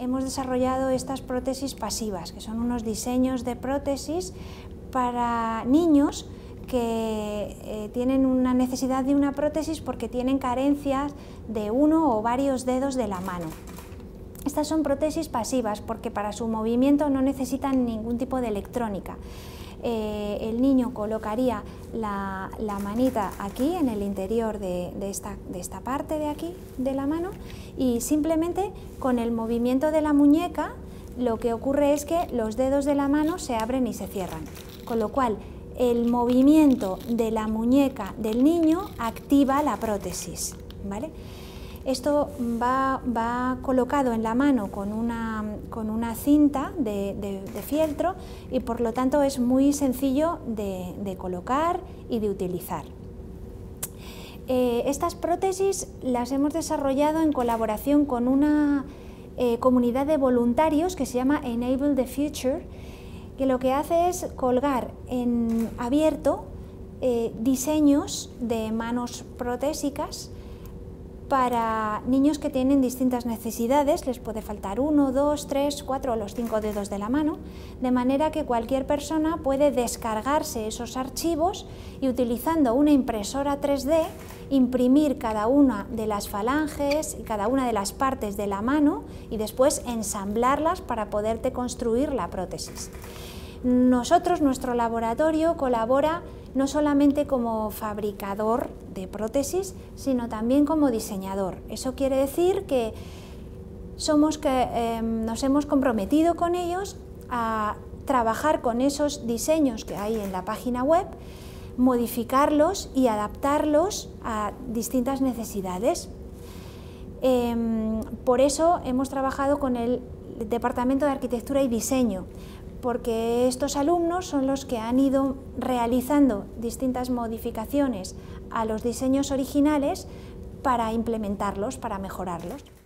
hemos desarrollado estas prótesis pasivas, que son unos diseños de prótesis para niños que tienen una necesidad de una prótesis porque tienen carencias de uno o varios dedos de la mano. Estas son prótesis pasivas porque para su movimiento no necesitan ningún tipo de electrónica. El niño colocaría la manita aquí en el interior de esta parte de aquí de la mano y simplemente con el movimiento de la muñeca lo que ocurre es que los dedos de la mano se abren y se cierran, con lo cual el movimiento de la muñeca del niño activa la prótesis, ¿vale? Esto va colocado en la mano con una cinta de fieltro y por lo tanto es muy sencillo de colocar y de utilizar. Estas prótesis las hemos desarrollado en colaboración con una comunidad de voluntarios que se llama Enable the Future, que lo que hace es colgar en abierto diseños de manos protésicas para niños que tienen distintas necesidades, les puede faltar 1, 2, 3, 4 o los 5 dedos de la mano, de manera que cualquier persona puede descargarse esos archivos y utilizando una impresora 3D imprimir cada una de las falanges y cada una de las partes de la mano y después ensamblarlas para poderte construir la prótesis. Nuestro laboratorio colabora no solamente como fabricador de prótesis, sino también como diseñador. Eso quiere decir que nos hemos comprometido con ellos a trabajar con esos diseños que hay en la página web, modificarlos y adaptarlos a distintas necesidades. Por eso hemos trabajado con el Departamento de Arquitectura y Diseño, porque estos alumnos son los que han ido realizando distintas modificaciones a los diseños originales para implementarlos, para mejorarlos.